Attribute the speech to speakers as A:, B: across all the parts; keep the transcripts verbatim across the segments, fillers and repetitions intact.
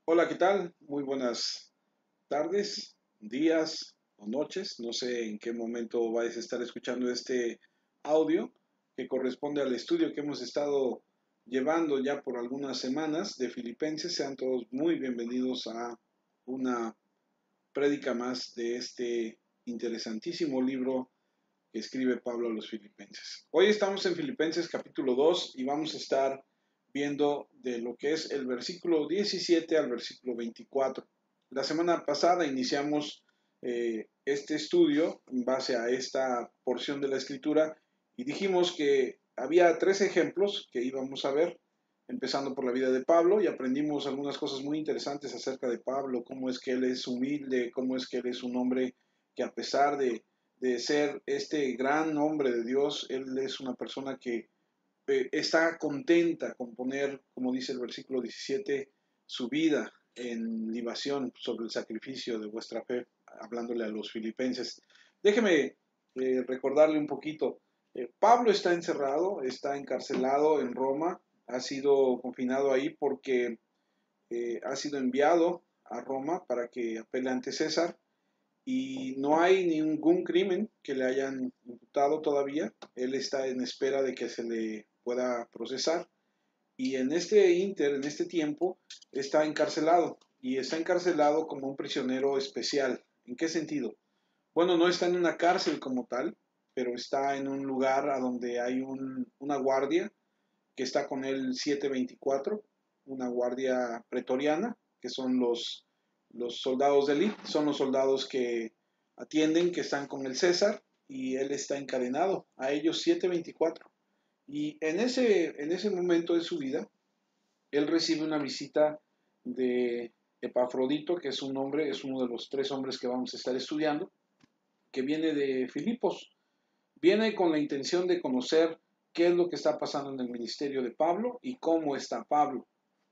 A: Hola, ¿qué tal? Muy buenas tardes, días o noches. No sé en qué momento vais a estar escuchando este audio que corresponde al estudio que hemos estado llevando ya por algunas semanas de Filipenses. Sean todos muy bienvenidos a una prédica más de este interesantísimo libro que escribe Pablo a los Filipenses. Hoy estamos en Filipenses capítulo dos y vamos a estar viendo de lo que es el versículo diecisiete al versículo veinticuatro. La semana pasada iniciamos eh, este estudio en base a esta porción de la escritura y dijimos que había tres ejemplos que íbamos a ver, empezando por la vida de Pablo, y aprendimos algunas cosas muy interesantes acerca de Pablo, cómo es que él es humilde, cómo es que él es un hombre que a pesar de, de ser este gran hombre de Dios, él es una persona que eh, está contenta con poner, como dice el versículo diecisiete, su vida en libación sobre el sacrificio de vuestra fe, hablándole a los filipenses. Déjeme eh, recordarle un poquito. Eh, Pablo está encerrado, está encarcelado en Roma, ha sido confinado ahí porque eh, ha sido enviado a Roma para que apele ante César y no hay ningún crimen que le hayan imputado todavía. Él está en espera de que se le pueda procesar y en este inter, en este tiempo, está encarcelado y está encarcelado como un prisionero especial. ¿En qué sentido? Bueno, no está en una cárcel como tal, pero está en un lugar a donde hay un, una guardia que está con él siete veinticuatro, una guardia pretoriana, que son los, los soldados de élite, son los soldados que atienden, que están con el César, y él está encadenado a ellos siete veinticuatro. Y en ese, en ese momento de su vida, él recibe una visita de Epafrodito, que es un hombre, es uno de los tres hombres que vamos a estar estudiando, que viene de Filipos. Viene con la intención de conocer qué es lo que está pasando en el ministerio de Pablo y cómo está Pablo.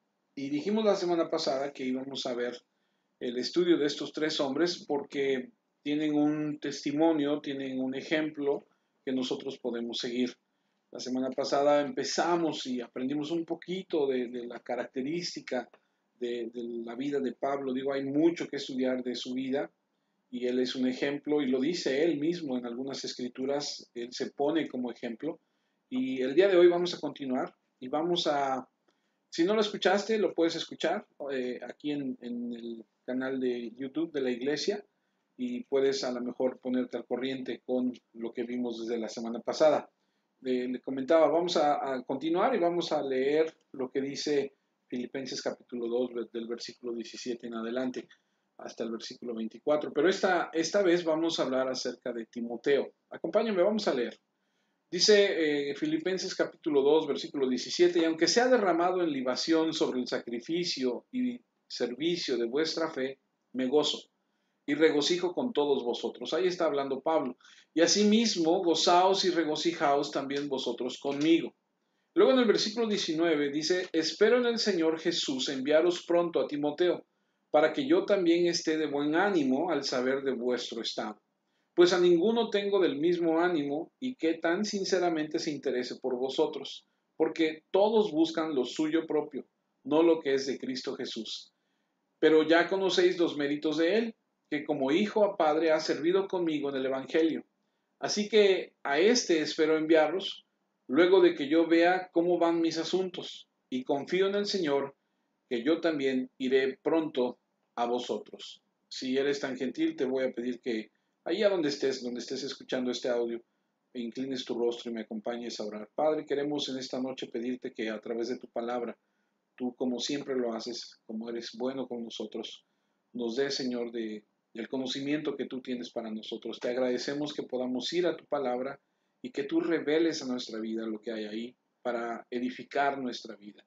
A: Y dijimos la semana pasada que íbamos a ver el estudio de estos tres hombres porque tienen un testimonio, tienen un ejemplo que nosotros podemos seguir. La semana pasada empezamos y aprendimos un poquito de, de la característica de, de la vida de Pablo. Digo, hay mucho que estudiar de su vida y él es un ejemplo y lo dice él mismo en algunas escrituras, él se pone como ejemplo. Y el día de hoy vamos a continuar y vamos a, si no lo escuchaste, lo puedes escuchar eh, aquí en, en el canal de YouTube de la iglesia y puedes a lo mejor ponerte al corriente con lo que vimos desde la semana pasada. Le, le comentaba, vamos a, a, continuar y vamos a leer lo que dice Filipenses capítulo dos del versículo diecisiete en adelante hasta el versículo veinticuatro. Pero esta, esta vez vamos a hablar acerca de Timoteo. Acompáñenme, vamos a leer. Dice eh, Filipenses capítulo dos, versículo diecisiete, y aunque sea derramado en libación sobre el sacrificio y servicio de vuestra fe, me gozo y regocijo con todos vosotros. Ahí está hablando Pablo. Y asimismo, gozaos y regocijaos también vosotros conmigo. Luego en el versículo diecinueve dice, espero en el Señor Jesús enviaros pronto a Timoteo, para que yo también esté de buen ánimo al saber de vuestro estado. Pues a ninguno tengo del mismo ánimo y que tan sinceramente se interese por vosotros, porque todos buscan lo suyo propio, no lo que es de Cristo Jesús. Pero ya conocéis los méritos de él, que como hijo a padre ha servido conmigo en el Evangelio. Así que a este espero enviaros, luego de que yo vea cómo van mis asuntos, y confío en el Señor, que yo también iré pronto a vosotros. Si eres tan gentil, te voy a pedir que allá donde estés, donde estés escuchando este audio, inclines tu rostro y me acompañes a orar. Padre, queremos en esta noche pedirte que a través de tu palabra, tú como siempre lo haces, como eres bueno con nosotros, nos dé, Señor, de, del conocimiento que tú tienes para nosotros. Te agradecemos que podamos ir a tu palabra y que tú reveles a nuestra vida lo que hay ahí para edificar nuestra vida.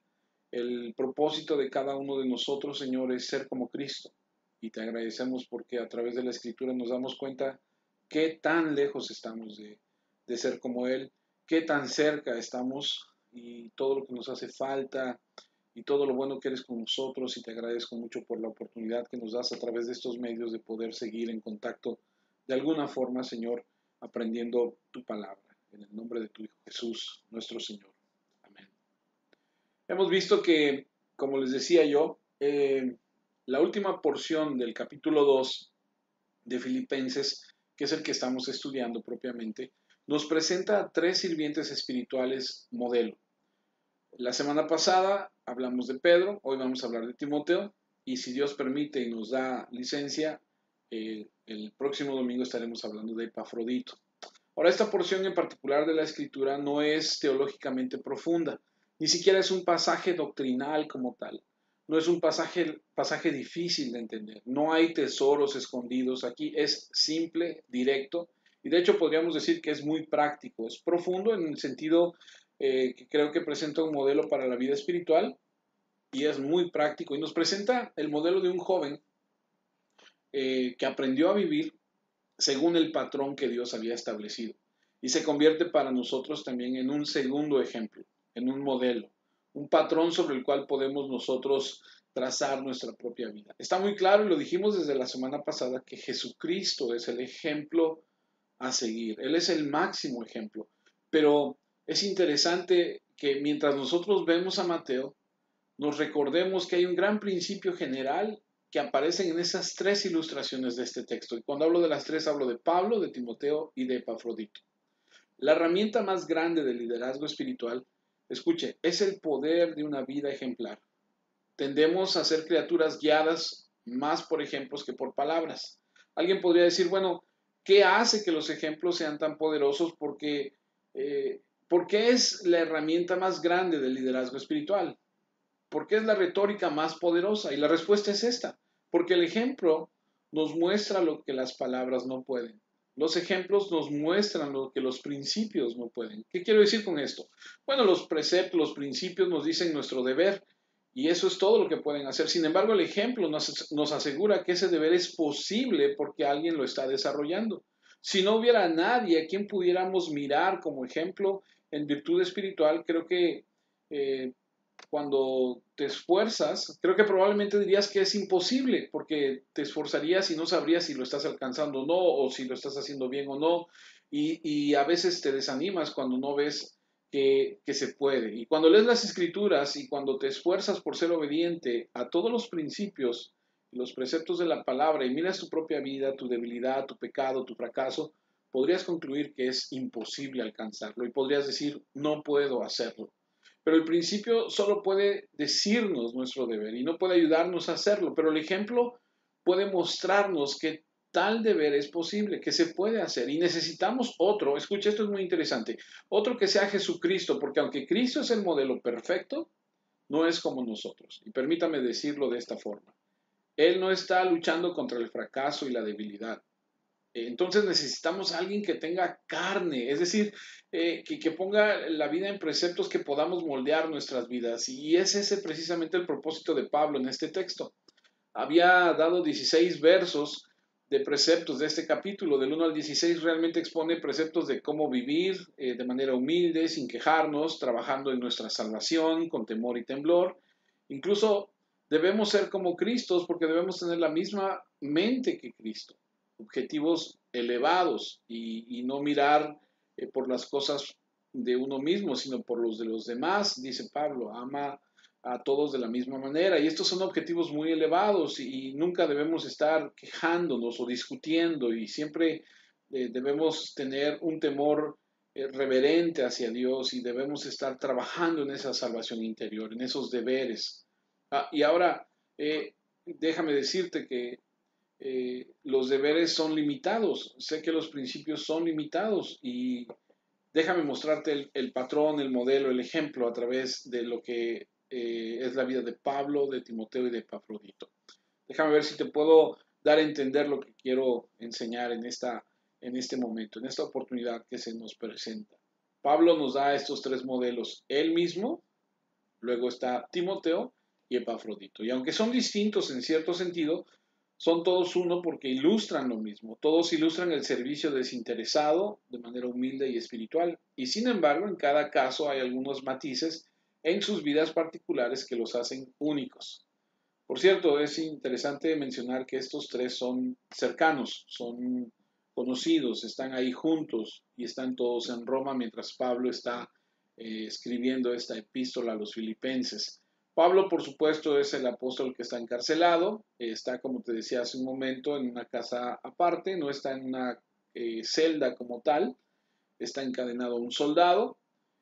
A: El propósito de cada uno de nosotros, Señor, es ser como Cristo. Y te agradecemos porque a través de la Escritura nos damos cuenta qué tan lejos estamos de, de ser como Él, qué tan cerca estamos y todo lo que nos hace falta y todo lo bueno que eres con nosotros. Y te agradezco mucho por la oportunidad que nos das a través de estos medios de poder seguir en contacto de alguna forma, Señor, aprendiendo tu palabra. En el nombre de tu Hijo Jesús, nuestro Señor. Amén. Hemos visto que, como les decía yo, eh, La última porción del capítulo dos de Filipenses, que es el que estamos estudiando propiamente, nos presenta a tres sirvientes espirituales modelo. La semana pasada hablamos de Pedro, hoy vamos a hablar de Timoteo, y si Dios permite y nos da licencia, eh, el próximo domingo estaremos hablando de Epafrodito. Ahora, esta porción en particular de la Escritura no es teológicamente profunda, ni siquiera es un pasaje doctrinal como tal, no es un pasaje, pasaje difícil de entender, no hay tesoros escondidos aquí, es simple, directo, y de hecho podríamos decir que es muy práctico, es profundo en el sentido eh, que creo que presenta un modelo para la vida espiritual y es muy práctico, y nos presenta el modelo de un joven eh, que aprendió a vivir según el patrón que Dios había establecido. Y se convierte para nosotros también en un segundo ejemplo, en un modelo, un patrón sobre el cual podemos nosotros trazar nuestra propia vida. Está muy claro, y lo dijimos desde la semana pasada, que Jesucristo es el ejemplo a seguir. Él es el máximo ejemplo. Pero es interesante que mientras nosotros vemos a Mateo, nos recordemos que hay un gran principio general que aparecen en esas tres ilustraciones de este texto. Y cuando hablo de las tres, hablo de Pablo, de Timoteo y de Epafrodito. La herramienta más grande del liderazgo espiritual, escuche, es el poder de una vida ejemplar. Tendemos a ser criaturas guiadas más por ejemplos que por palabras. Alguien podría decir, bueno, ¿qué hace que los ejemplos sean tan poderosos? Porque, eh, porque es la herramienta más grande del liderazgo espiritual. ¿Por qué es la retórica más poderosa? Y la respuesta es esta, porque el ejemplo nos muestra lo que las palabras no pueden. Los ejemplos nos muestran lo que los principios no pueden. ¿Qué quiero decir con esto? Bueno, los preceptos, los principios nos dicen nuestro deber y eso es todo lo que pueden hacer. Sin embargo, el ejemplo nos, nos asegura que ese deber es posible porque alguien lo está desarrollando. Si no hubiera nadie a quien pudiéramos mirar como ejemplo en virtud espiritual, creo que eh, cuando te esfuerzas, creo que probablemente dirías que es imposible, porque te esforzarías y no sabrías si lo estás alcanzando o no, o si lo estás haciendo bien o no, y, y a veces te desanimas cuando no ves que, que, se puede. Y cuando lees las escrituras y cuando te esfuerzas por ser obediente a todos los principios y los preceptos de la palabra y miras tu propia vida, tu debilidad, tu pecado, tu fracaso, podrías concluir que es imposible alcanzarlo y podrías decir, no puedo hacerlo. Pero el principio solo puede decirnos nuestro deber y no puede ayudarnos a hacerlo, pero el ejemplo puede mostrarnos que tal deber es posible, que se puede hacer y necesitamos otro, escucha, esto es muy interesante, otro que sea Jesucristo, porque aunque Cristo es el modelo perfecto, no es como nosotros. Y permítame decirlo de esta forma. Él no está luchando contra el fracaso y la debilidad. Entonces necesitamos a alguien que tenga carne, es decir, eh, que, que, ponga la vida en preceptos que podamos moldear nuestras vidas. Y es ese precisamente el propósito de Pablo en este texto. Había dado dieciséis versos de preceptos de este capítulo, del uno al dieciséis realmente expone preceptos de cómo vivir eh, de manera humilde, sin quejarnos, trabajando en nuestra salvación, con temor y temblor. Incluso debemos ser como Cristos porque debemos tener la misma mente que Cristo, objetivos elevados y, y no mirar eh, por las cosas de uno mismo, sino por los de los demás, dice Pablo, ama a todos de la misma manera. Y estos son objetivos muy elevados y, y nunca debemos estar quejándonos o discutiendo y siempre eh, debemos tener un temor eh, reverente hacia Dios y debemos estar trabajando en esa salvación interior, en esos deberes. Ah, y ahora, eh, déjame decirte que eh, los deberes son limitados, sé que los principios son limitados y déjame mostrarte el, el patrón, el modelo, el ejemplo a través de lo que eh, es la vida de Pablo, de Timoteo y de Epafrodito. Déjame ver si te puedo dar a entender lo que quiero enseñar en, esta, en este momento, en esta oportunidad que se nos presenta. Pablo nos da estos tres modelos, él mismo, luego está Timoteo y Epafrodito. Y aunque son distintos en cierto sentido, son todos uno porque ilustran lo mismo. Todos ilustran el servicio desinteresado de manera humilde y espiritual. Y sin embargo, en cada caso hay algunos matices en sus vidas particulares que los hacen únicos. Por cierto, es interesante mencionar que estos tres son cercanos, son conocidos, están ahí juntos y están todos en Roma mientras Pablo está eh, escribiendo esta epístola a los filipenses. Pablo, por supuesto, es el apóstol que está encarcelado, está, como te decía hace un momento, en una casa aparte, no está en una eh, celda como tal, está encadenado a un soldado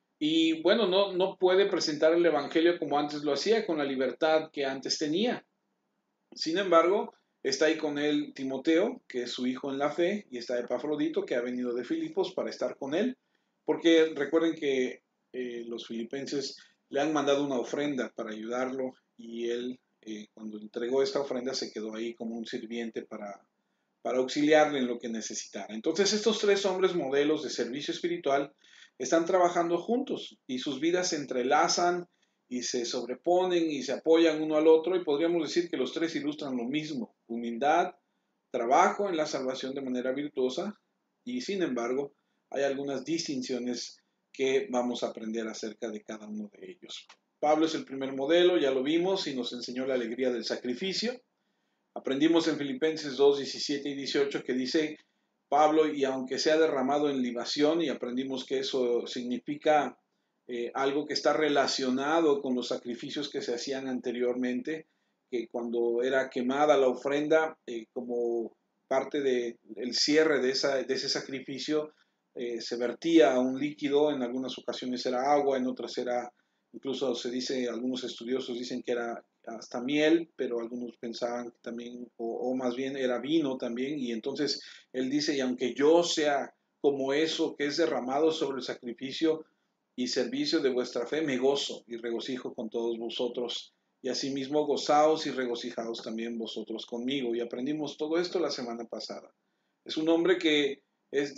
A: y bueno, no, no puede presentar el Evangelio como antes lo hacía, con la libertad que antes tenía. Sin embargo, está ahí con él Timoteo, que es su hijo en la fe, y está Epafrodito, que ha venido de Filipos para estar con él, porque recuerden que eh, los filipenses le han mandado una ofrenda para ayudarlo y él, eh, cuando entregó esta ofrenda, se quedó ahí como un sirviente para, para auxiliarle en lo que necesitara. Entonces, estos tres hombres modelos de servicio espiritual están trabajando juntos y sus vidas se entrelazan y se sobreponen y se apoyan uno al otro y podríamos decir que los tres ilustran lo mismo: humildad, trabajo en la salvación de manera virtuosa y sin embargo hay algunas distinciones que vamos a aprender acerca de cada uno de ellos. Pablo es el primer modelo, ya lo vimos, y nos enseñó la alegría del sacrificio. Aprendimos en Filipenses dos, diecisiete y dieciocho que dice Pablo, y aunque sea derramado en libación, y aprendimos que eso significa eh, algo que está relacionado con los sacrificios que se hacían anteriormente, que cuando era quemada la ofrenda, eh, como parte del de cierre de, esa, de ese sacrificio, eh, se vertía a un líquido, en algunas ocasiones era agua, en otras era, incluso se dice, algunos estudiosos dicen que era hasta miel, pero algunos pensaban que también, o, o más bien era vino también, y entonces él dice, y aunque yo sea como eso que es derramado sobre el sacrificio y servicio de vuestra fe, me gozo y regocijo con todos vosotros, y asimismo gozaos y regocijaos también vosotros conmigo. Y aprendimos todo esto la semana pasada. Es un hombre que es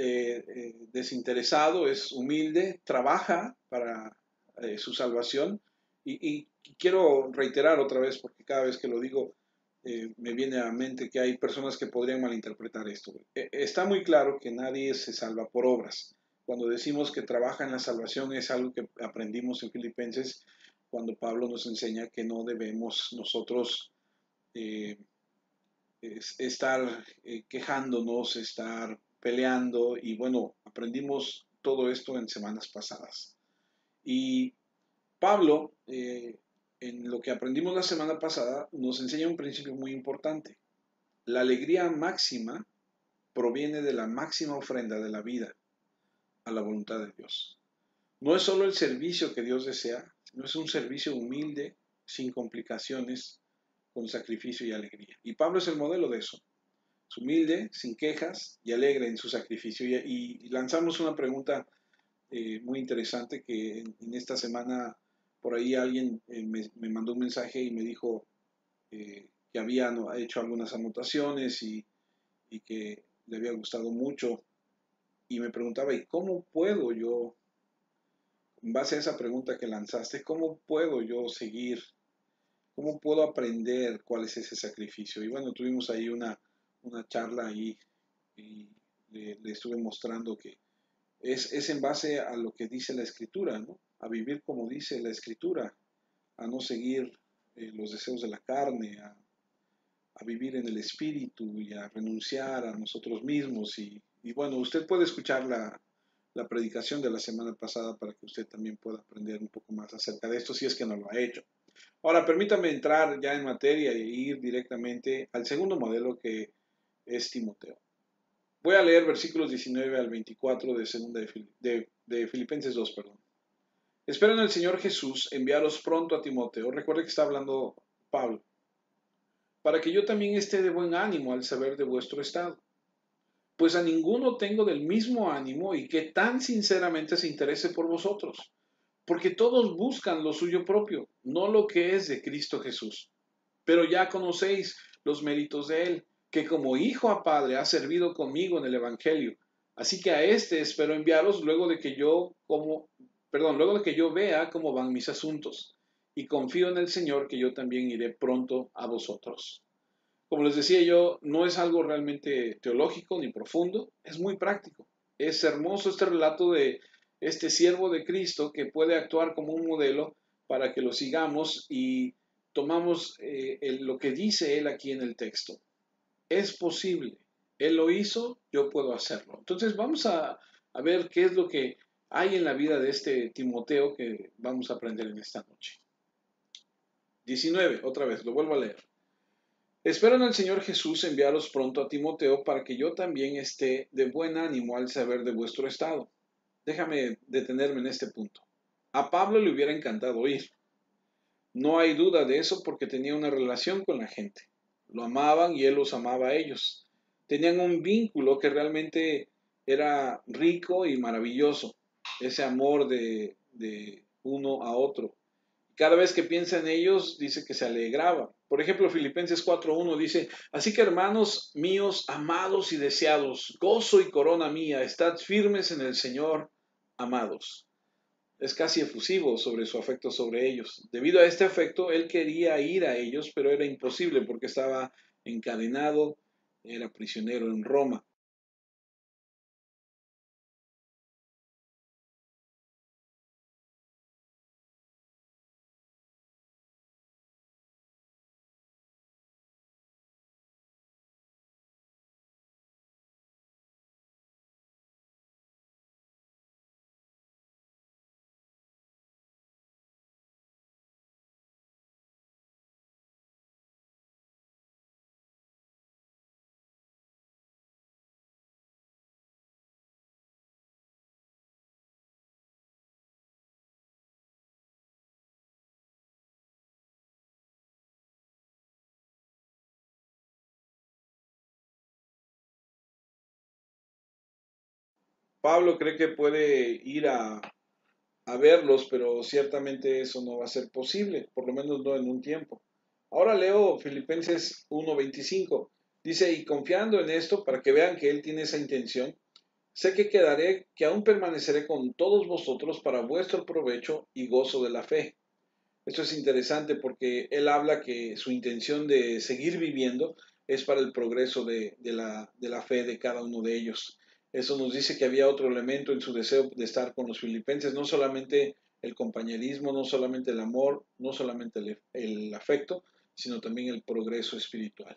A: desinteresado, es humilde, trabaja para eh, su salvación, y, y, quiero reiterar otra vez, porque cada vez que lo digo eh, me viene a la mente que hay personas que podrían malinterpretar esto. Eh, está muy claro que nadie se salva por obras. Cuando decimos que trabaja en la salvación es algo que aprendimos en Filipenses, cuando Pablo nos enseña que no debemos nosotros eh, es, estar eh, quejándonos, estar peleando, y bueno, aprendimos todo esto en semanas pasadas. Y Pablo, eh, en lo que aprendimos la semana pasada, nos enseña un principio muy importante. La alegría máxima proviene de la máxima ofrenda de la vida a la voluntad de Dios. No es solo el servicio que Dios desea, sino es un servicio humilde, sin complicaciones, con sacrificio y alegría. Y Pablo es el modelo de eso. Es humilde, sin quejas y alegre en su sacrificio. Y, y lanzamos una pregunta eh, muy interesante que en, en, esta semana por ahí alguien eh, me, me, mandó un mensaje y me dijo eh, que había no, hecho algunas anotaciones y, y que le había gustado mucho, y me preguntaba, ¿y cómo puedo yo, en base a esa pregunta que lanzaste, cómo puedo yo seguir, cómo puedo aprender cuál es ese sacrificio? Y bueno, tuvimos ahí una, una charla ahí y le, le estuve mostrando que es, es en base a lo que dice la Escritura, ¿no? A vivir como dice la Escritura, a no seguir eh, los deseos de la carne, a, a, vivir en el Espíritu y a renunciar a nosotros mismos. Y, y bueno, usted puede escuchar la, la predicación de la semana pasada para que usted también pueda aprender un poco más acerca de esto, si es que no lo ha hecho. Ahora, permítame entrar ya en materia e ir directamente al segundo modelo, que es Timoteo. Voy a leer versículos diecinueve al veinticuatro de, segunda de, de, de Filipenses dos, perdón. Espero en el Señor Jesús enviaros pronto a Timoteo. Recuerde que está hablando Pablo, para que yo también esté de buen ánimo al saber de vuestro estado. Pues a ninguno tengo del mismo ánimo y que tan sinceramente se interese por vosotros, porque todos buscan lo suyo propio, no lo que es de Cristo Jesús. Pero ya conocéis los méritos de él, que como hijo a padre ha servido conmigo en el Evangelio. Así que a este espero enviaros luego de que yo como, perdón, luego de que yo vea cómo van mis asuntos. Y confío en el Señor que yo también iré pronto a vosotros. Como les decía yo, no es algo realmente teológico ni profundo, es muy práctico. Es hermoso este relato de este siervo de Cristo que puede actuar como un modelo para que lo sigamos y tomamos eh, el, lo que dice él aquí en el texto. Es posible. Él lo hizo, yo puedo hacerlo. Entonces vamos a, a ver qué es lo que hay en la vida de este Timoteo que vamos a aprender en esta noche. diecinueve, otra vez, lo vuelvo a leer. Espero en el Señor Jesús enviaros pronto a Timoteo para que yo también esté de buen ánimo al saber de vuestro estado. Déjame detenerme en este punto. A Pablo le hubiera encantado ir. No hay duda de eso porque tenía una relación con la gente. Lo amaban y él los amaba a ellos. Tenían un vínculo que realmente era rico y maravilloso. Ese amor de, de uno a otro. Cada vez que piensa en ellos, dice que se alegraba. Por ejemplo, Filipenses cuatro uno dice, así que hermanos míos, amados y deseados, gozo y corona mía, estad firmes en el Señor, amados. Es casi efusivo sobre su afecto sobre ellos. Debido a este afecto, él quería ir a ellos, pero era imposible porque estaba encadenado, era prisionero en Roma. Pablo cree que puede ir a, a verlos, pero ciertamente eso no va a ser posible, por lo menos no en un tiempo. Ahora leo Filipenses uno veinticinco. Dice, y confiando en esto, para que vean que él tiene esa intención, sé que quedaré, que aún permaneceré con todos vosotros para vuestro provecho y gozo de la fe. Esto es interesante porque él habla que su intención de seguir viviendo es para el progreso de, de, la, de la fe de cada uno de ellos. Eso nos dice que había otro elemento en su deseo de estar con los filipenses, no solamente el compañerismo, no solamente el amor, no solamente el, el afecto, sino también el progreso espiritual.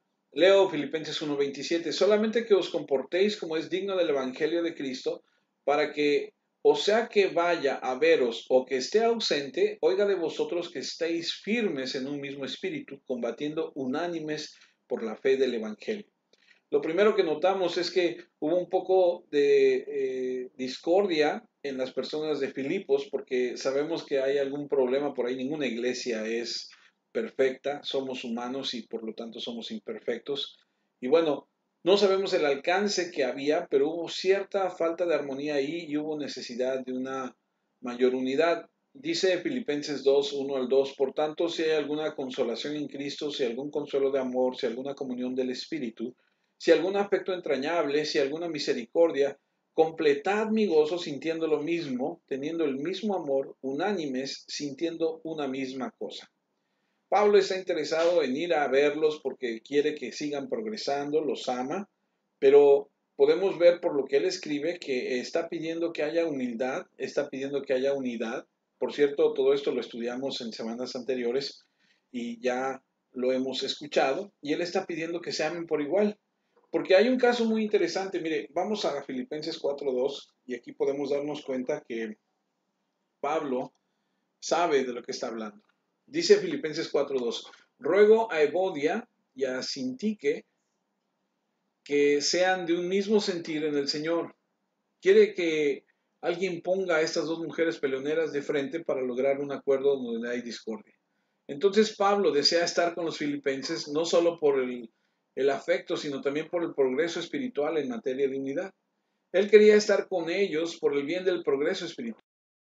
A: Leo Filipenses uno veintisiete, solamente que os comportéis como es digno del Evangelio de Cristo, para que, o sea que vaya a veros o que esté ausente, oiga de vosotros que estéis firmes en un mismo espíritu, combatiendo unánimes por la fe del Evangelio. Lo primero que notamos es que hubo un poco de eh, discordia en las personas de Filipos, porque sabemos que hay algún problema por ahí, ninguna iglesia es perfecta, somos humanos y por lo tanto somos imperfectos. Y bueno, no sabemos el alcance que había, pero hubo cierta falta de armonía ahí y hubo necesidad de una mayor unidad. Dice Filipenses dos, uno al dos, por tanto, si hay alguna consolación en Cristo, si hay algún consuelo de amor, si hay alguna comunión del Espíritu, si algún afecto entrañable, si alguna misericordia, completad mi gozo sintiendo lo mismo, teniendo el mismo amor, unánimes, sintiendo una misma cosa. Pablo está interesado en ir a verlos porque quiere que sigan progresando, los ama, pero podemos ver por lo que él escribe que está pidiendo que haya humildad, está pidiendo que haya unidad. Por cierto, todo esto lo estudiamos en semanas anteriores y ya lo hemos escuchado, y él está pidiendo que se amen por igual. Porque hay un caso muy interesante, mire, vamos a Filipenses cuatro dos y aquí podemos darnos cuenta que Pablo sabe de lo que está hablando. Dice Filipenses cuatro dos, ruego a Evodia y a Sintique que sean de un mismo sentir en el Señor. Quiere que alguien ponga a estas dos mujeres peleoneras de frente para lograr un acuerdo donde hay discordia. Entonces Pablo desea estar con los filipenses no solo por el, el afecto, sino también por el progreso espiritual en materia de unidad. Él quería estar con ellos por el bien del progreso espiritual.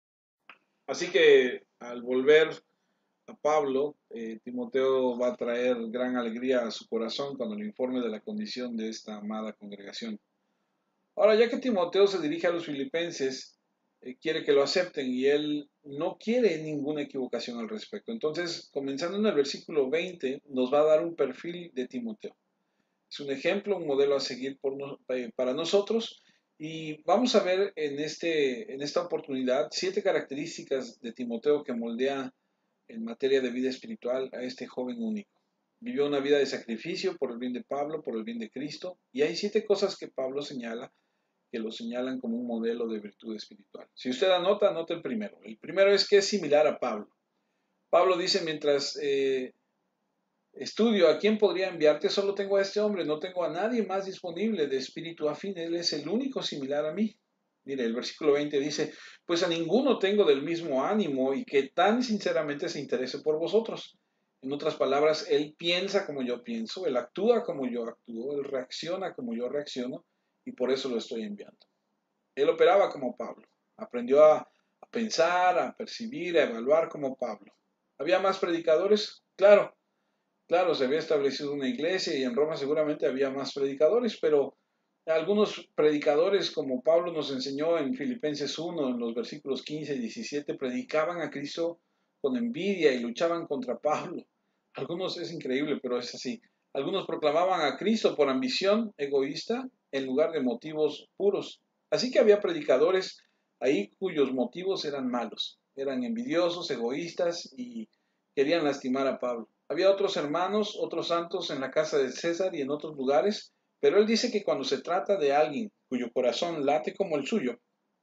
A: Así que al volver a Pablo, eh, Timoteo va a traer gran alegría a su corazón cuando le informe de la condición de esta amada congregación. Ahora, ya que Timoteo se dirige a los filipenses, eh, quiere que lo acepten y él no quiere ninguna equivocación al respecto. Entonces, comenzando en el versículo veinte, nos va a dar un perfil de Timoteo. Es un ejemplo, un modelo a seguir por no, eh, para nosotros. Y vamos a ver en, este, en esta oportunidad siete características de Timoteo que moldea en materia de vida espiritual a este joven único. Vivió una vida de sacrificio por el bien de Pablo, por el bien de Cristo, y hay siete cosas que Pablo señala que lo señalan como un modelo de virtud espiritual. Si usted anota, anote el primero. El primero es que es similar a Pablo. Pablo dice, mientras eh, estudio a quién podría enviarte, solo tengo a este hombre, no tengo a nadie más disponible de espíritu afín, él es el único similar a mí. Mire, el versículo veinte dice, pues a ninguno tengo del mismo ánimo y que tan sinceramente se interese por vosotros. En otras palabras, él piensa como yo pienso, él actúa como yo actúo, él reacciona como yo reacciono y por eso lo estoy enviando. Él operaba como Pablo, aprendió a, a pensar, a percibir, a evaluar como Pablo. ¿Había más predicadores? Claro, claro, se había establecido una iglesia y en Roma seguramente había más predicadores, pero algunos predicadores, como Pablo nos enseñó en Filipenses uno, en los versículos quince y diecisiete, predicaban a Cristo con envidia y luchaban contra Pablo. Algunos, es increíble, pero es así. Algunos proclamaban a Cristo por ambición egoísta en lugar de motivos puros. Así que había predicadores ahí cuyos motivos eran malos, eran envidiosos, egoístas y querían lastimar a Pablo. Había otros hermanos, otros santos en la casa de César y en otros lugares, pero él dice que cuando se trata de alguien cuyo corazón late como el suyo,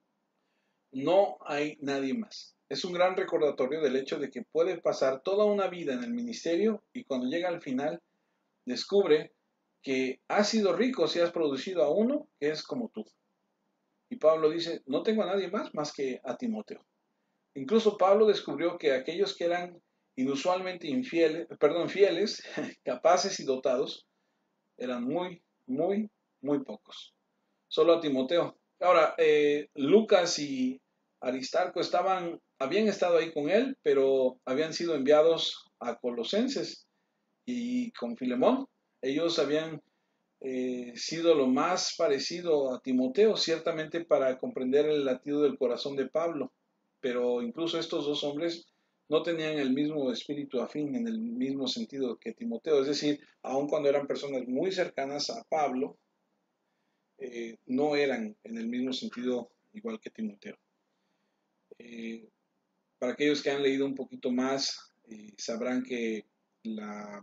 A: no hay nadie más. Es un gran recordatorio del hecho de que puede pasar toda una vida en el ministerio y cuando llega al final descubre que has sido rico si has producido a uno que es como tú. Y Pablo dice, no tengo a nadie más más que a Timoteo. Incluso Pablo descubrió que aquellos que eran inusualmente infieles, perdón, fieles, capaces y dotados, eran muy, muy, muy pocos. Solo a Timoteo. Ahora, eh, Lucas y Aristarco estaban, habían estado ahí con él, pero habían sido enviados a Colosenses y con Filemón. Ellos habían eh, sido lo más parecido a Timoteo, ciertamente para comprender el latido del corazón de Pablo, pero incluso estos dos hombres no tenían el mismo espíritu afín en el mismo sentido que Timoteo, es decir, aun cuando eran personas muy cercanas a Pablo, eh, no eran en el mismo sentido igual que Timoteo. Eh, para aquellos que han leído un poquito más, eh, sabrán que la,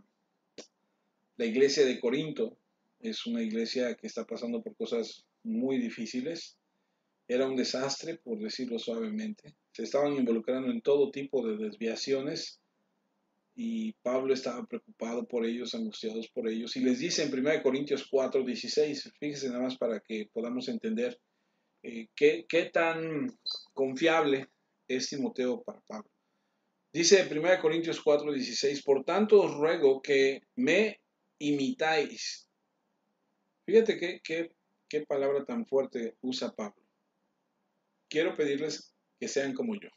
A: la iglesia de Corinto es una iglesia que está pasando por cosas muy difíciles. Era un desastre, por decirlo suavemente. Se estaban involucrando en todo tipo de desviaciones y Pablo estaba preocupado por ellos, angustiados por ellos. Y les dice en primera Corintios cuatro, dieciséis, fíjense nada más para que podamos entender eh, qué, qué tan confiable es Timoteo para Pablo. Dice en primera Corintios cuatro, dieciséis, por tanto os ruego que me imitáis. Fíjate qué, qué, qué palabra tan fuerte usa Pablo. Quiero pedirles que sean como yo.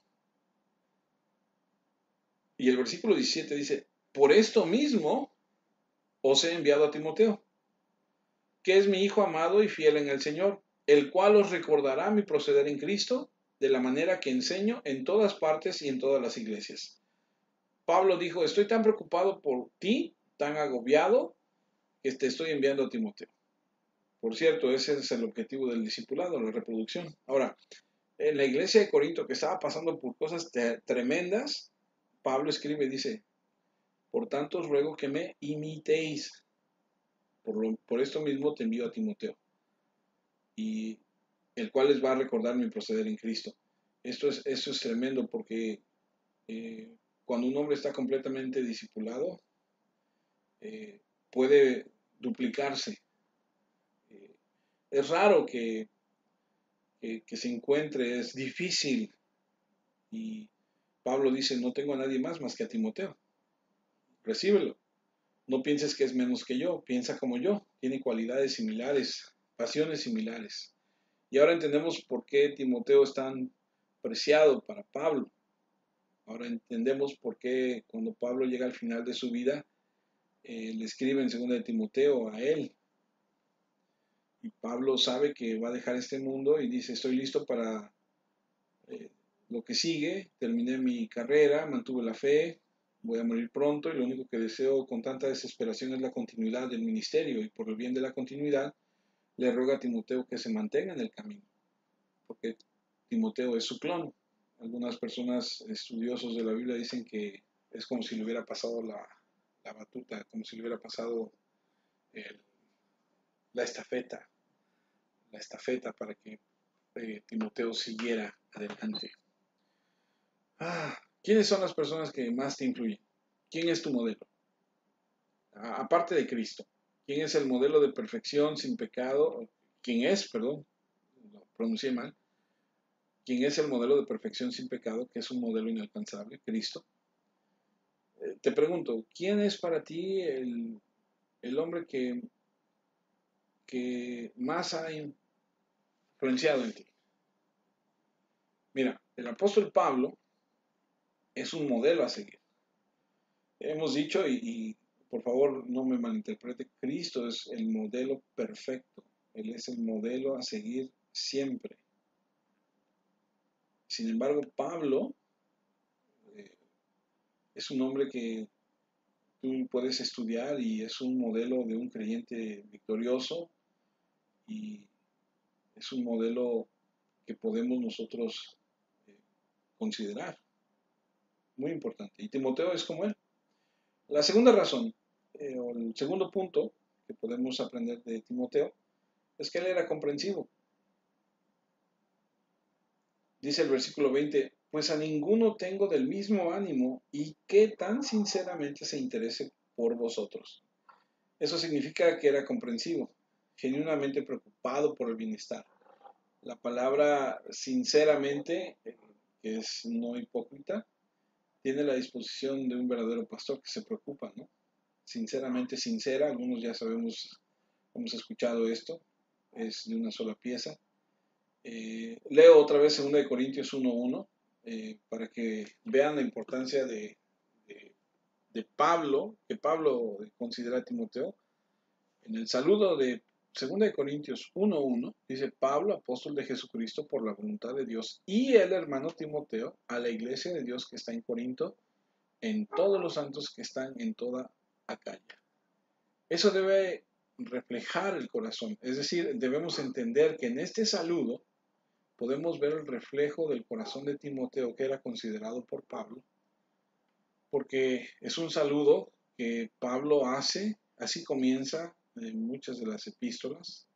A: Y el versículo diecisiete dice, por esto mismo os he enviado a Timoteo, que es mi hijo amado y fiel en el Señor, el cual os recordará mi proceder en Cristo de la manera que enseño en todas partes y en todas las iglesias. Pablo dijo, estoy tan preocupado por ti, tan agobiado, que te estoy enviando a Timoteo. Por cierto, ese es el objetivo del discipulado, la reproducción. Ahora, en la iglesia de Corinto, que estaba pasando por cosas tremendas, Pablo escribe y dice, por tanto os ruego que me imitéis. Por, lo, por esto mismo te envío a Timoteo, y el cual les va a recordar mi proceder en Cristo. Esto es, esto es tremendo porque eh, cuando un hombre está completamente discipulado, eh, puede duplicarse. Eh, es raro que, que, que se encuentre, es difícil. Y Pablo dice, no tengo a nadie más más que a Timoteo. Recíbelo. No pienses que es menos que yo, piensa como yo. Tiene cualidades similares, pasiones similares. Y ahora entendemos por qué Timoteo es tan preciado para Pablo. Ahora entendemos por qué cuando Pablo llega al final de su vida, eh, le escribe en segunda de Timoteo a él. Y Pablo sabe que va a dejar este mundo y dice, estoy listo para eh, lo que sigue, terminé mi carrera, mantuve la fe, voy a morir pronto y lo único que deseo con tanta desesperación es la continuidad del ministerio y por el bien de la continuidad le ruega a Timoteo que se mantenga en el camino, porque Timoteo es su clon. Algunas personas estudiosos de la Biblia dicen que es como si le hubiera pasado la, la batuta, como si le hubiera pasado el, la estafeta, la estafeta para que eh, Timoteo siguiera adelante. Ah, ¿Quiénes son las personas que más te influyen? ¿Quién es tu modelo? A- aparte de Cristo. ¿Quién es el modelo de perfección sin pecado? ¿Quién es, perdón, lo pronuncié mal? ¿Quién es el modelo de perfección sin pecado, que es un modelo inalcanzable? Cristo. Eh, te pregunto, ¿quién es para ti el, el hombre que, que más ha influenciado en ti? Mira, el apóstol Pablo es un modelo a seguir. Hemos dicho, y, y por favor no me malinterprete, Cristo es el modelo perfecto. Él es el modelo a seguir siempre. Sin embargo, Pablo eh, es un hombre que tú puedes estudiar y es un modelo de un creyente victorioso y es un modelo que podemos nosotros eh, considerar. Muy importante. Y Timoteo es como él. La segunda razón, eh, o el segundo punto que podemos aprender de Timoteo, es que él era comprensivo. Dice el versículo veinte, pues a ninguno tengo del mismo ánimo y que tan sinceramente se interese por vosotros. Eso significa que era comprensivo, genuinamente preocupado por el bienestar. La palabra sinceramente, eh, que es no hipócrita, tiene la disposición de un verdadero pastor que se preocupa, ¿no? Sinceramente sincera, algunos ya sabemos, hemos escuchado esto, es de una sola pieza. Eh, leo otra vez segunda de Corintios uno uno eh, para que vean la importancia de, de, de Pablo, que Pablo considera a Timoteo. En el saludo de segunda de Corintios uno uno dice Pablo, apóstol de Jesucristo por la voluntad de Dios, y el hermano Timoteo a la iglesia de Dios que está en Corinto, en todos los santos que están en toda Acaya. Eso debe reflejar el corazón, es decir, debemos entender que en este saludo podemos ver el reflejo del corazón de Timoteo que era considerado por Pablo, porque es un saludo que Pablo hace, así comienza en muchas de las epístolas,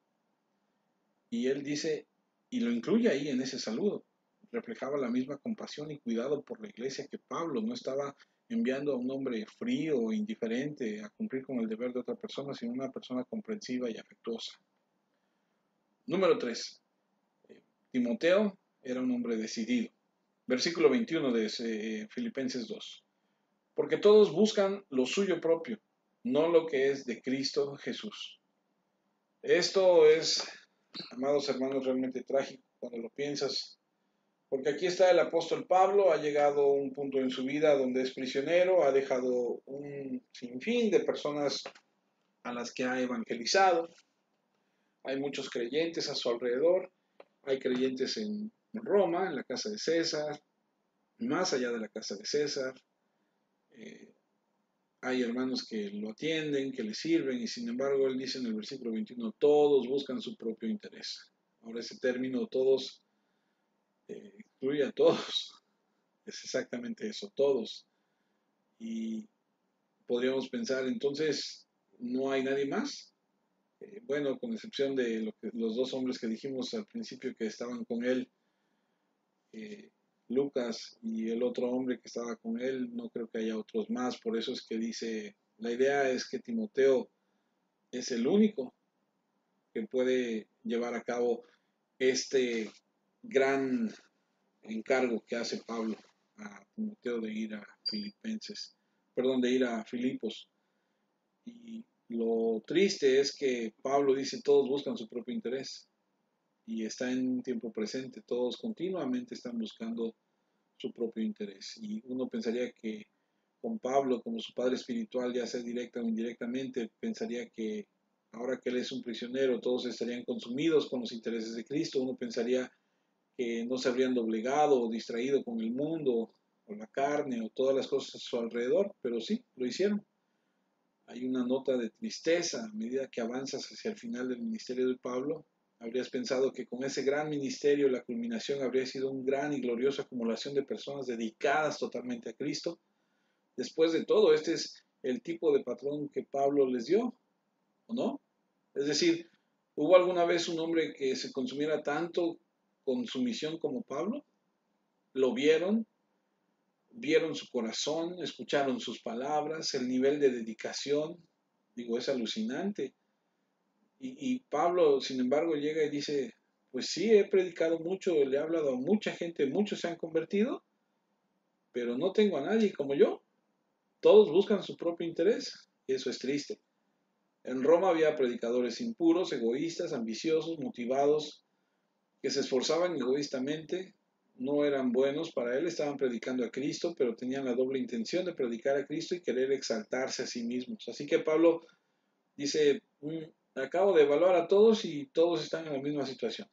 A: y él dice, y lo incluye ahí en ese saludo, reflejaba la misma compasión y cuidado por la iglesia que Pablo. No estaba enviando a un hombre frío o indiferente a cumplir con el deber de otra persona, sino una persona comprensiva y afectuosa. Número tres. Timoteo era un hombre decidido. Versículo veintiuno de ese, Filipenses dos. Porque todos buscan lo suyo propio, no lo que es de Cristo Jesús. Esto es, amados hermanos, realmente trágico cuando lo piensas, porque aquí está el apóstol Pablo, ha llegado a un punto en su vida donde es prisionero, ha dejado un sinfín de personas a las que ha evangelizado, hay muchos creyentes a su alrededor, hay creyentes en Roma, en la casa de César, más allá de la casa de César, eh, hay hermanos que lo atienden, que le sirven, y sin embargo él dice en el versículo veintiuno, todos buscan su propio interés. Ahora ese término todos eh, incluye a todos, es exactamente eso, todos. Y podríamos pensar, entonces, ¿no hay nadie más? Eh, bueno, con excepción de lo que, los dos hombres que dijimos al principio que estaban con él, eh, Lucas y el otro hombre que estaba con él, no creo que haya otros más, por eso es que dice, la idea es que Timoteo es el único que puede llevar a cabo este gran encargo que hace Pablo a Timoteo de ir a Filipenses, perdón, de ir a Filipos. Y lo triste es que Pablo dice todos buscan su propio interés y está en un tiempo presente, todos continuamente están buscando su propio interés. Y uno pensaría que con Pablo, como su padre espiritual, ya sea directa o indirectamente, pensaría que ahora que él es un prisionero, todos estarían consumidos con los intereses de Cristo. Uno pensaría que no se habrían doblegado o distraído con el mundo, o la carne, o todas las cosas a su alrededor, pero sí, lo hicieron. Hay una nota de tristeza a medida que avanzas hacia el final del ministerio de Pablo. Habrías pensado que con ese gran ministerio la culminación habría sido una gran y gloriosa acumulación de personas dedicadas totalmente a Cristo. Después de todo, este es el tipo de patrón que Pablo les dio, ¿o no? Es decir, ¿hubo alguna vez un hombre que se consumiera tanto con su misión como Pablo? ¿Lo vieron? vieron su corazón, escucharon sus palabras, el nivel de dedicación, digo, es alucinante. Y, y Pablo, sin embargo, llega y dice, pues sí, he predicado mucho, le he hablado a mucha gente, muchos se han convertido, pero no tengo a nadie como yo. Todos buscan su propio interés y eso es triste. En Roma había predicadores impuros, egoístas, ambiciosos, motivados, que se esforzaban egoístamente, no eran buenos para él, estaban predicando a Cristo, pero tenían la doble intención de predicar a Cristo y querer exaltarse a sí mismos. Así que Pablo dice, mm, acabo de evaluar a todos y todos están en la misma situación.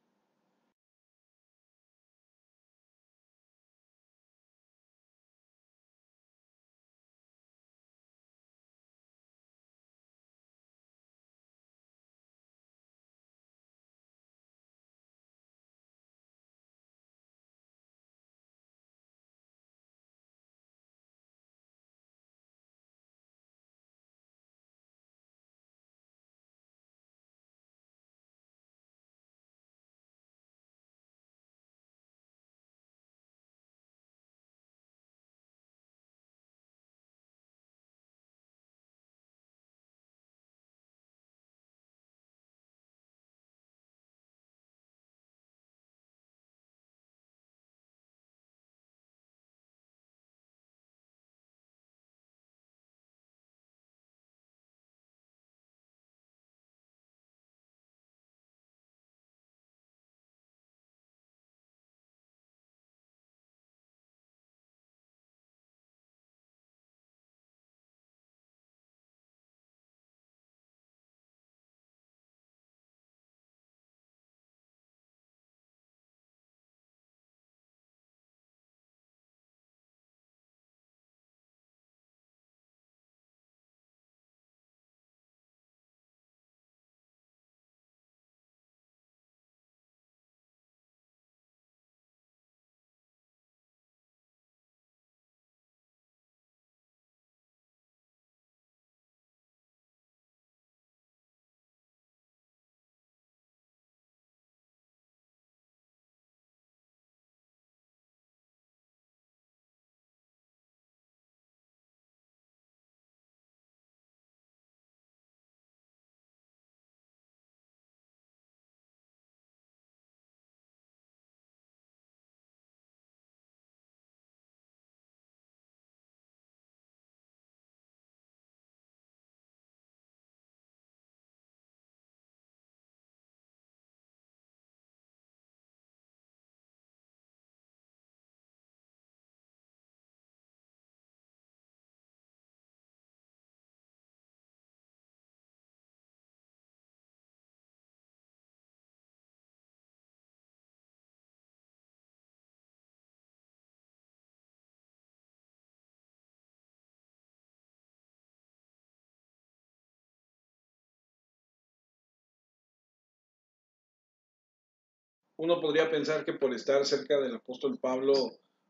A: Uno podría pensar que por estar cerca del apóstol Pablo,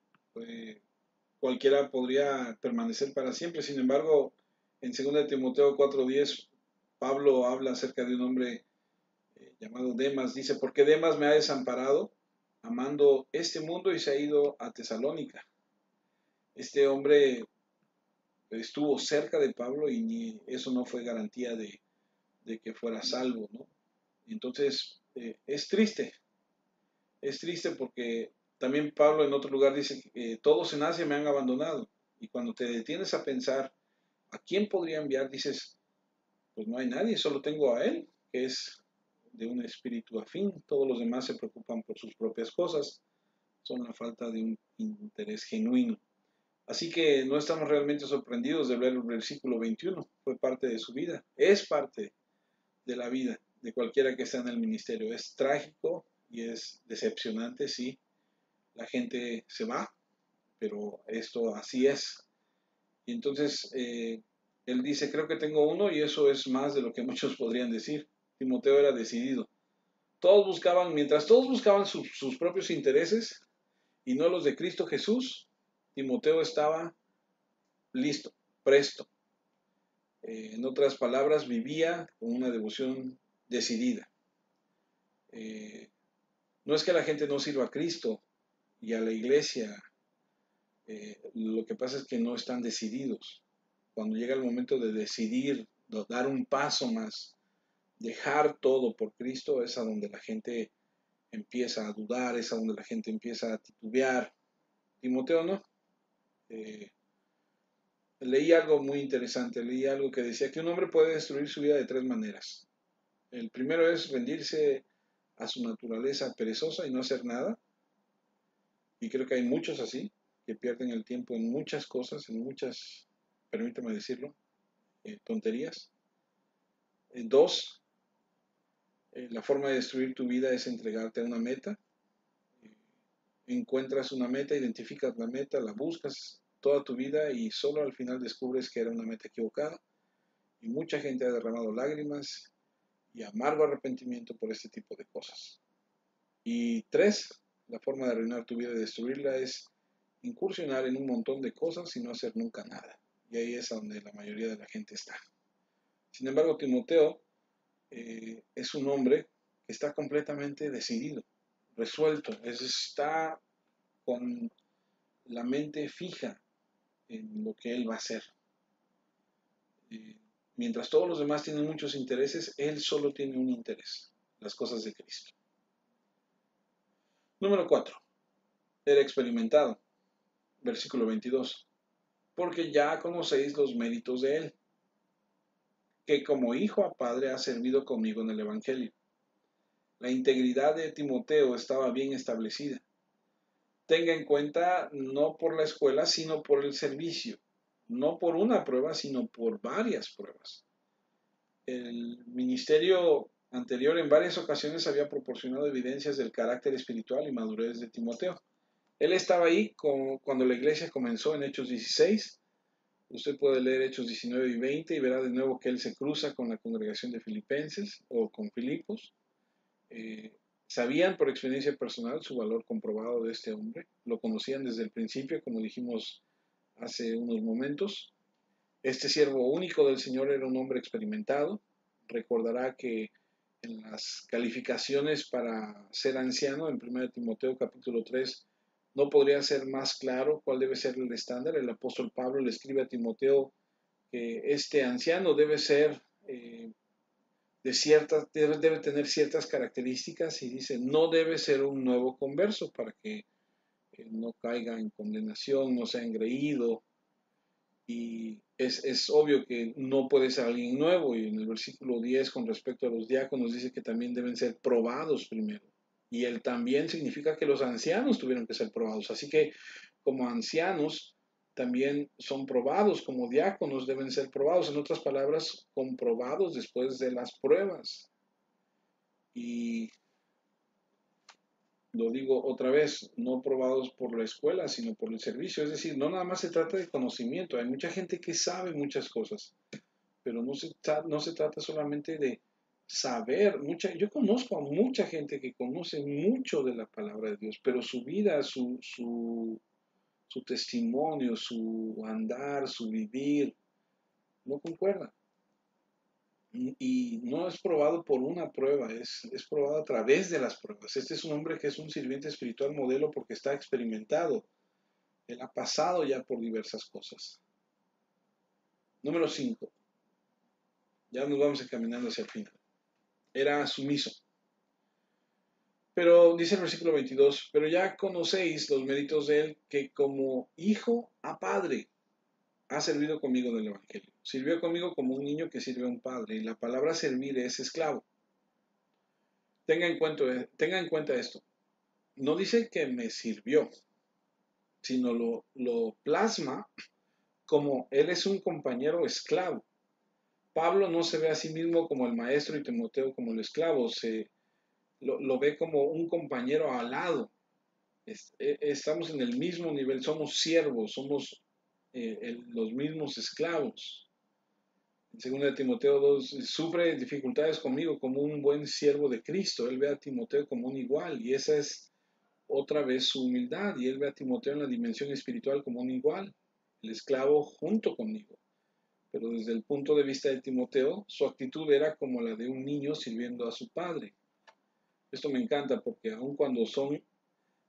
A: eh, cualquiera podría permanecer para siempre. Sin embargo, en segunda de Timoteo cuatro diez, Pablo habla acerca de un hombre eh, llamado Demas. Dice, porque Demas me ha desamparado, amando este mundo y se ha ido a Tesalónica. Este hombre estuvo cerca de Pablo y ni, eso no fue garantía de, de que fuera salvo, ¿no? Entonces, eh, es triste, es triste porque también Pablo en otro lugar dice, eh, todos en Asia me han abandonado. Y cuando te detienes a pensar, ¿a quién podría enviar? Dices, pues no hay nadie, solo tengo a él, que es de un espíritu afín. Todos los demás se preocupan por sus propias cosas, son la falta de un interés genuino. Así que no estamos realmente sorprendidos de ver el versículo veintiuno. Fue parte de su vida, es parte de la vida de cualquiera que está en el ministerio. Es trágico y es decepcionante, sí. La gente se va, pero esto así es. Y entonces eh, él dice, creo que tengo uno y eso es más de lo que muchos podrían decir. Timoteo era decidido. Todos buscaban, mientras todos buscaban su, sus propios intereses y no los de Cristo Jesús, Timoteo estaba listo, presto. Eh, en otras palabras, vivía con una devoción decidida. Eh, no es que la gente no sirva a Cristo y a la iglesia Eh, lo que pasa es que no están decididos. Cuando llega el momento de decidir, de dar un paso más, dejar todo por Cristo, es a donde la gente empieza a dudar, es a donde la gente empieza a titubear. Timoteo no. Eh, leí algo muy interesante, leí algo que decía que un hombre puede destruir su vida de tres maneras. El primero es rendirse a su naturaleza perezosa y no hacer nada. Y creo que hay muchos así, que pierden el tiempo en muchas cosas, en muchas, permítame decirlo, eh, tonterías. Eh, dos, eh, la forma de destruir tu vida es entregarte a una meta. Eh, encuentras una meta, identificas la meta, la buscas toda tu vida y solo al final descubres que era una meta equivocada. Y mucha gente ha derramado lágrimas y amargo arrepentimiento por este tipo de cosas. Y tres, la forma de arruinar tu vida y destruirla es incursionar en un montón de cosas y no hacer nunca nada. Y ahí es donde la mayoría de la gente está. Sin embargo, Timoteo eh, es un hombre que está completamente decidido, resuelto, es, está con la mente fija en lo que él va a hacer. Eh, mientras todos los demás tienen muchos intereses, él solo tiene un interés, las cosas de Cristo. Número cuatro. Era experimentado. Versículo veintidós. Porque ya conocéis los méritos de él, que como hijo a padre ha servido conmigo en el Evangelio. La integridad de Timoteo estaba bien establecida. Tenga en cuenta no por la escuela, sino por el servicio. No por una prueba, sino por varias pruebas. El ministerio anterior en varias ocasiones había proporcionado evidencias del carácter espiritual y madurez de Timoteo. Él estaba ahí con, cuando la iglesia comenzó en Hechos dieciséis. Usted puede leer Hechos diecinueve y veinte y verá de nuevo que él se cruza con la congregación de Filipenses o con Filipos. Eh, sabían por experiencia personal su valor comprobado de este hombre. Lo conocían desde el principio, como dijimos hace unos momentos. Este siervo único del Señor era un hombre experimentado. Recordará que en las calificaciones para ser anciano, en primero Timoteo capítulo tres, no podría ser más claro cuál debe ser el estándar. El apóstol Pablo le escribe a Timoteo que este anciano debe ser eh, de ciertas, debe, debe tener ciertas características y dice, no debe ser un nuevo converso para que eh, no caiga en condenación, no sea engreído. Y es, es obvio que no puede ser alguien nuevo. Y en el versículo diez, con respecto a los diáconos, dice que también deben ser probados primero. Y él también significa que los ancianos tuvieron que ser probados. Así que como ancianos también son probados, como diáconos deben ser probados. En otras palabras, comprobados después de las pruebas. Y lo digo otra vez, no probados por la escuela, sino por el servicio. Es decir, no nada más se trata de conocimiento. Hay mucha gente que sabe muchas cosas, pero no se, no se trata solamente de saber. Mucha, yo conozco a mucha gente que conoce mucho de la palabra de Dios, pero su vida, su, su, su testimonio, su andar, su vivir, no concuerda. Y no es probado por una prueba, es, es probado a través de las pruebas. Este es un hombre que es un sirviente espiritual modelo porque está experimentado. Él ha pasado ya por diversas cosas. Número cinco. Ya nos vamos encaminando hacia el final. Era sumiso. Pero dice el versículo veintidós, pero ya conocéis los méritos de él que como hijo a padre ha servido conmigo en el Evangelio. Sirvió conmigo como un niño que sirve a un padre. Y la palabra servir es esclavo. Tenga en cuenta, tenga en cuenta esto. No dice que me sirvió, sino lo, lo plasma como él es un compañero esclavo. Pablo no se ve a sí mismo como el maestro y Timoteo como el esclavo, se lo, lo ve como un compañero al lado. Es, estamos en el mismo nivel, somos siervos, somos eh, el, los mismos esclavos. En segunda de Timoteo dos, sufre dificultades conmigo como un buen siervo de Cristo. Él ve a Timoteo como un igual y esa es otra vez su humildad, y él ve a Timoteo en la dimensión espiritual como un igual, el esclavo junto conmigo. Pero desde el punto de vista de Timoteo, su actitud era como la de un niño sirviendo a su padre. Esto me encanta porque aun cuando son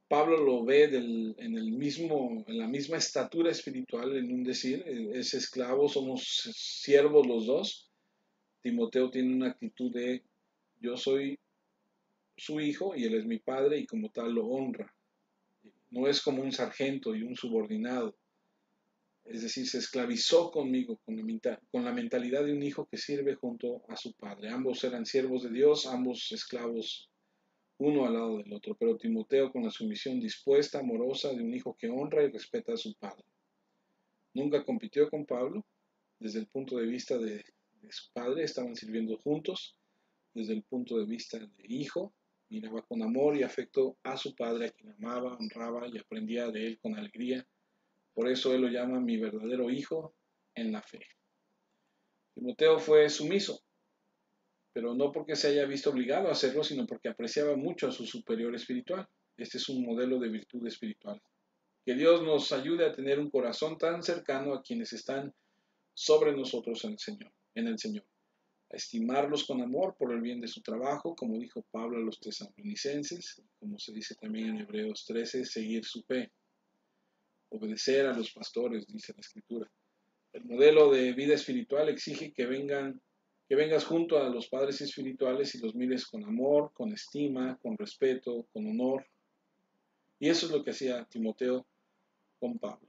A: Pablo lo ve del, en, el mismo, en la misma estatura espiritual, en un decir, es esclavo, somos siervos los dos. Timoteo tiene una actitud de yo soy su hijo y él es mi padre y como tal lo honra. No es como un sargento y un subordinado. Es decir, se esclavizó conmigo con la, con la mentalidad de un hijo que sirve junto a su padre. Ambos eran siervos de Dios, ambos esclavos uno al lado del otro, pero Timoteo con la sumisión dispuesta, amorosa de un hijo que honra y respeta a su padre. Nunca compitió con Pablo desde el punto de vista de, de su padre, estaban sirviendo juntos desde el punto de vista de hijo, miraba con amor y afecto a su padre, a quien amaba, honraba y aprendía de él con alegría. Por eso él lo llama mi verdadero hijo en la fe. Timoteo fue sumiso, pero no porque se haya visto obligado a hacerlo, sino porque apreciaba mucho a su superior espiritual. Este es un modelo de virtud espiritual. Que Dios nos ayude a tener un corazón tan cercano a quienes están sobre nosotros en el Señor, en el Señor. A estimarlos con amor por el bien de su trabajo, como dijo Pablo a los tesalonicenses, como se dice también en Hebreos trece, seguir su fe. Obedecer a los pastores, dice la Escritura. El modelo de vida espiritual exige que vengan que vengas junto a los padres espirituales y los mires con amor, con estima, con respeto, con honor. Y eso es lo que hacía Timoteo con Pablo.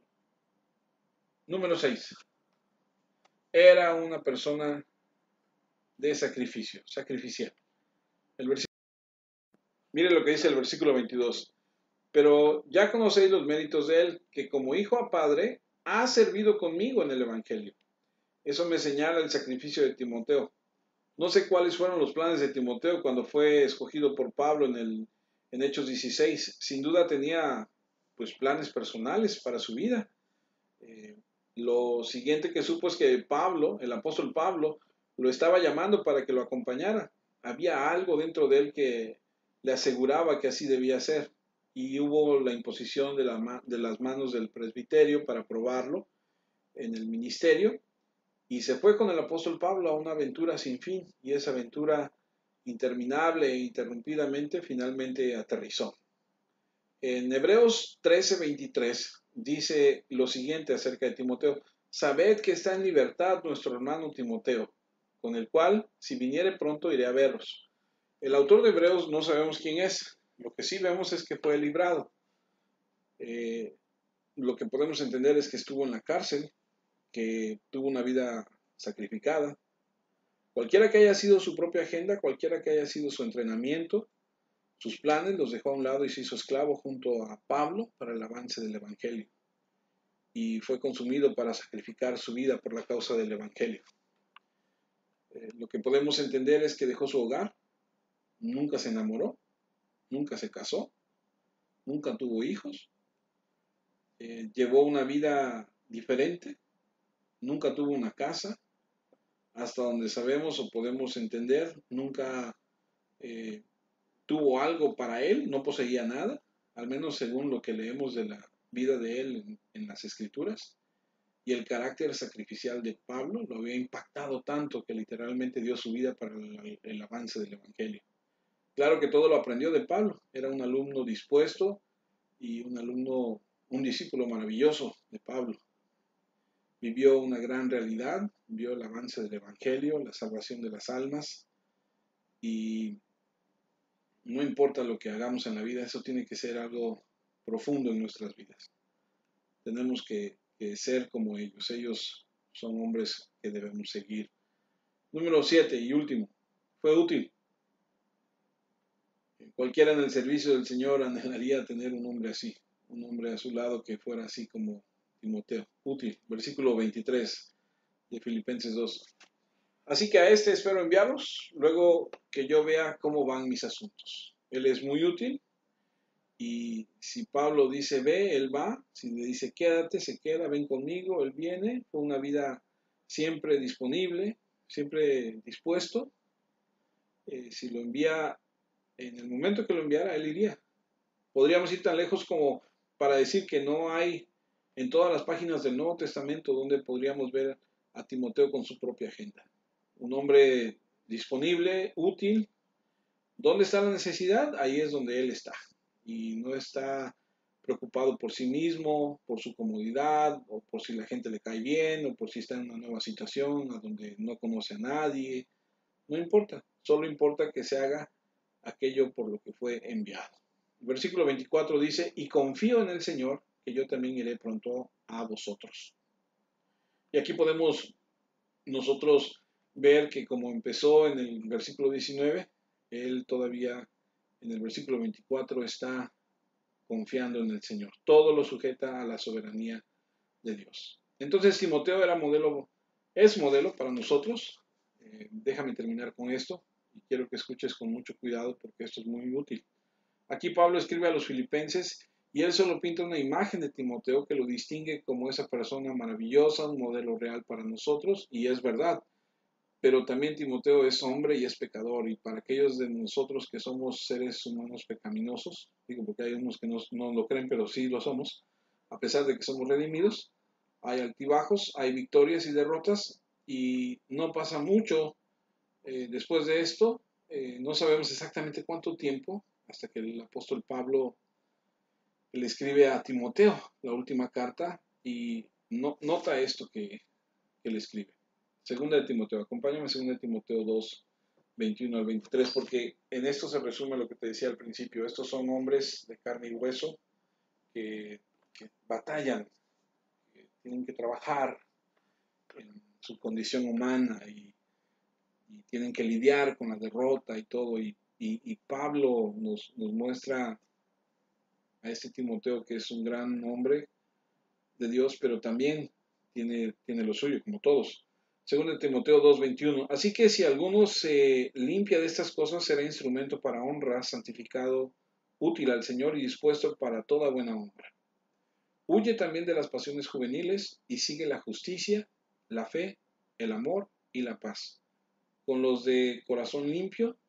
A: Número seis. Era una persona de sacrificio, sacrificial. El versículo, mire lo que dice el versículo veintidós. Pero ya conocéis los méritos de él, que como hijo a padre ha servido conmigo en el Evangelio. Eso me señala el sacrificio de Timoteo. No sé cuáles fueron los planes de Timoteo cuando fue escogido por Pablo en, el, en Hechos dieciséis. Sin duda tenía pues planes personales para su vida. Eh, lo siguiente que supo es que Pablo, el apóstol Pablo, lo estaba llamando para que lo acompañara. Había algo dentro de él que le aseguraba que así debía ser. Y hubo la imposición de, la, de las manos del presbiterio para probarlo en el ministerio. Y se fue con el apóstol Pablo a una aventura sin fin, y esa aventura interminable e interrumpidamente finalmente aterrizó. En Hebreos trece veintitrés dice lo siguiente acerca de Timoteo: sabed que está en libertad nuestro hermano Timoteo, con el cual, si viniere pronto, iré a veros. El autor de Hebreos no sabemos quién es, lo que sí vemos es que fue librado. Eh, lo que podemos entender es que estuvo en la cárcel, que tuvo una vida sacrificada. Cualquiera que haya sido su propia agenda, cualquiera que haya sido su entrenamiento, sus planes los dejó a un lado y se hizo esclavo junto a Pablo para el avance del Evangelio. Y fue consumido para sacrificar su vida por la causa del Evangelio. Eh, lo que podemos entender es que dejó su hogar, nunca se enamoró, nunca se casó, nunca tuvo hijos, eh, llevó una vida diferente, nunca tuvo una casa, hasta donde sabemos o podemos entender, nunca eh, tuvo algo para él, no poseía nada, al menos según lo que leemos de la vida de él en, en las Escrituras. Y el carácter sacrificial de Pablo lo había impactado tanto que literalmente dio su vida para el, el avance del Evangelio. Claro que todo lo aprendió de Pablo, era un alumno dispuesto y un alumno, un discípulo maravilloso de Pablo. Vivió una gran realidad, vio el avance del Evangelio, la salvación de las almas, y no importa lo que hagamos en la vida, eso tiene que ser algo profundo en nuestras vidas. Tenemos que, que ser como ellos. Ellos son hombres que debemos seguir. Número siete y último. Fue útil. Cualquiera en el servicio del Señor anhelaría tener un hombre así. Un hombre a su lado que fuera así como Timoteo. Útil. Versículo veintitrés de Filipenses dos. Así que a este espero enviarlos luego que yo vea cómo van mis asuntos. Él es muy útil. Y si Pablo dice ve, él va. Si le dice quédate, se queda, ven conmigo, él viene. Fue una vida siempre disponible, siempre dispuesto. Eh, si lo envía, en el momento que lo enviara, él iría. Podríamos ir tan lejos como para decir que no hay en todas las páginas del Nuevo Testamento donde podríamos ver a Timoteo con su propia agenda. Un hombre disponible, útil. ¿Dónde está la necesidad? Ahí es donde él está. y no está preocupado por sí mismo, por su comodidad, o por si la gente le cae bien, o por si está en una nueva situación a donde no conoce a nadie. No importa, solo importa que se haga aquello por lo que fue enviado. El versículo veinticuatro dice, y confío en el Señor, que yo también iré pronto a vosotros. Y aquí podemos nosotros ver que como empezó en el versículo diecinueve, él todavía en el versículo veinticuatro está confiando en el Señor. Todo lo sujeta a la soberanía de Dios. Entonces Timoteo era modelo, es modelo para nosotros. Eh, déjame terminar con esto y quiero que escuches con mucho cuidado porque esto es muy útil. Aquí Pablo escribe a los filipenses y él solo pinta una imagen de Timoteo que lo distingue como esa persona maravillosa, un modelo real para nosotros, y es verdad. Pero también Timoteo es hombre y es pecador, y para aquellos de nosotros que somos seres humanos pecaminosos, digo porque hay unos que no, no lo creen, pero sí lo somos, a pesar de que somos redimidos, hay altibajos, hay victorias y derrotas, y no pasa mucho eh, después de esto, eh, no sabemos exactamente cuánto tiempo, hasta que el apóstol Pablo le escribe a Timoteo la última carta, y no, nota esto que, que le escribe. Segunda de Timoteo, acompáñame, segunda de Timoteo dos, veintiuno al veintitrés, porque en esto se resume lo que te decía al principio. Estos son hombres de carne y hueso que, que batallan, que tienen que trabajar en su condición humana y, y tienen que lidiar con la derrota y todo. Y, y, y Pablo nos, nos muestra a este Timoteo que es un gran hombre de Dios, pero también tiene, tiene lo suyo, como todos. Según Timoteo dos veintiuno, así que si alguno se limpia de estas cosas, será instrumento para honra, santificado, útil al Señor y dispuesto para toda buena honra. Huye también de las pasiones juveniles y sigue la justicia, la fe, el amor y la paz, con los de corazón limpio,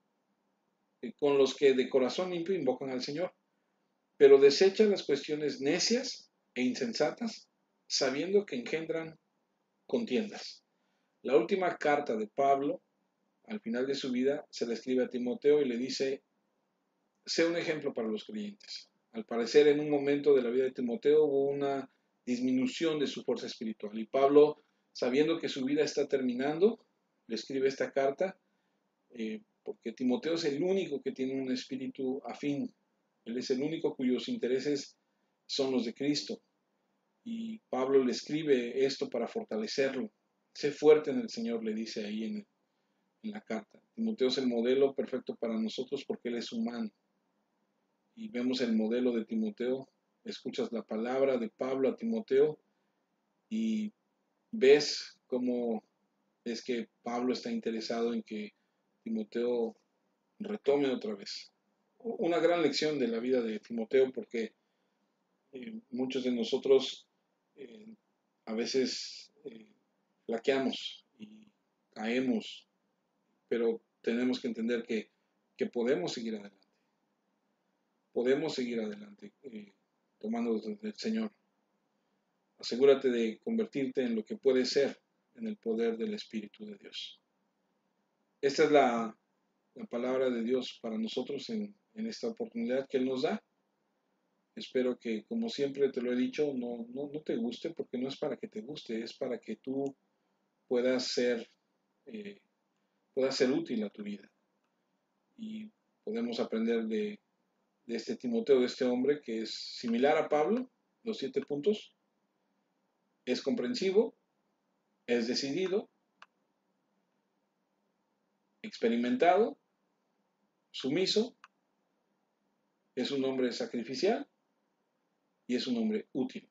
A: con los que de corazón limpio invocan al Señor, pero desecha las cuestiones necias e insensatas, sabiendo que engendran contiendas. La última carta de Pablo, al final de su vida, se la escribe a Timoteo y le dice, sé un ejemplo para los creyentes. Al parecer, en un momento de la vida de Timoteo hubo una disminución de su fuerza espiritual. Y Pablo, sabiendo que su vida está terminando, le escribe esta carta, eh, porque Timoteo es el único que tiene un espíritu afín. Él es el único cuyos intereses son los de Cristo. Y Pablo le escribe esto para fortalecerlo. Sé fuerte en el Señor, le dice ahí en, en la carta. Timoteo es el modelo perfecto para nosotros porque él es humano. Y vemos el modelo de Timoteo, escuchas la palabra de Pablo a Timoteo y ves cómo es que Pablo está interesado en que Timoteo retome otra vez. Una gran lección de la vida de Timoteo porque eh, muchos de nosotros eh, a veces eh, flaqueamos y caemos, pero tenemos que entender que, que podemos seguir adelante. Podemos seguir adelante eh, tomando del Señor. Asegúrate de convertirte en lo que puedes ser en el poder del Espíritu de Dios. Esta es la, la palabra de Dios para nosotros en, en esta oportunidad que Él nos da. Espero que, como siempre te lo he dicho, no, no, no te guste, porque no es para que te guste, es para que tú puedas ser, eh, puedas ser útil a tu vida. Y podemos aprender de, de este Timoteo, de este hombre que es similar a Pablo, los siete puntos. Es comprensivo, es decidido, experimentado, sumiso, es un hombre sacrificial y es un hombre útil.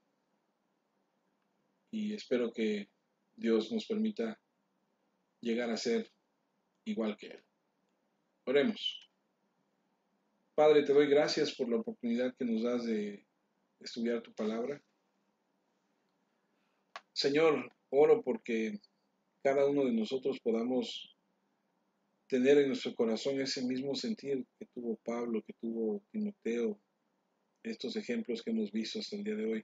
A: Y espero que Dios nos permita llegar a ser igual que Él. Oremos. Padre, te doy gracias por la oportunidad que nos das de estudiar tu palabra. Señor, oro porque cada uno de nosotros podamos tener en nuestro corazón ese mismo sentir que tuvo Pablo, que tuvo Timoteo, estos ejemplos que hemos visto hasta el día de hoy,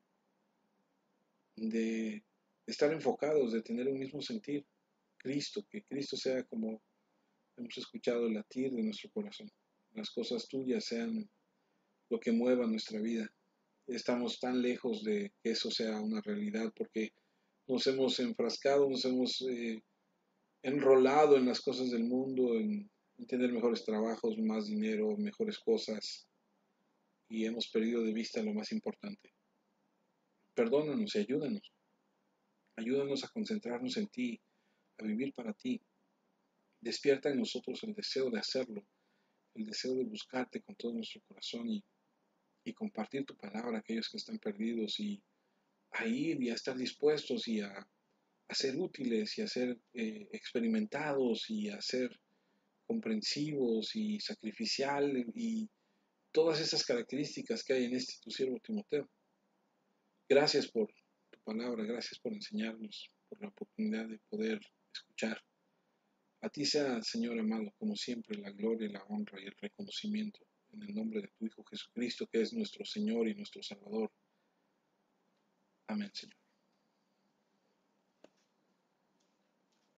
A: de estar enfocados, de tener un mismo sentir, Cristo, que Cristo sea como hemos escuchado el latir de nuestro corazón, las cosas tuyas sean lo que mueva nuestra vida. Estamos tan lejos de que eso sea una realidad porque nos hemos enfrascado, nos hemos eh, enrolado en las cosas del mundo, en, en tener mejores trabajos, más dinero, mejores cosas, y hemos perdido de vista lo más importante. Perdónanos y ayúdanos. Ayúdanos a concentrarnos en ti, a vivir para ti. Despierta en nosotros el deseo de hacerlo, el deseo de buscarte con todo nuestro corazón y, y compartir tu palabra a aquellos que están perdidos y a ir y a estar dispuestos y a, a ser útiles y a ser eh, experimentados y a ser comprensivos y sacrificial y todas esas características que hay en este tu siervo Timoteo. Gracias por tu palabra, gracias por enseñarnos, por la oportunidad de poder escuchar. A ti sea, Señor amado, como siempre, la gloria, la honra y el reconocimiento en el nombre de tu Hijo Jesucristo, que es nuestro Señor y nuestro Salvador. Amén, Señor.